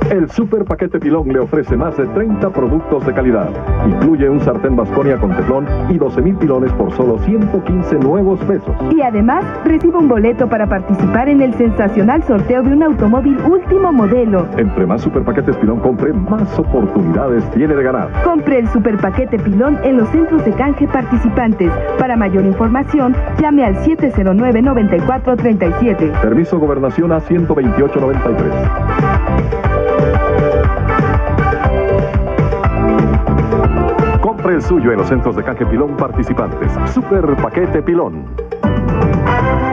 El super paquete pilón le ofrece más de 30 productos de calidad. Incluye un sartén Baskonia con teflón y 12,000 pilones por solo 115 nuevos pesos. Y además, recibe un boleto para participar en el sensacional sorteo de un automóvil último modelo. Entre más super paquetes pilón compre, más oportunidades tiene de ganar. Compre el super paquete pilón en los centros de canje participantes. Para mayor información, llame al 709-9437. Permiso Gobernación A 12893. Compre el suyo en los centros de canje pilón participantes. Super paquete pilón.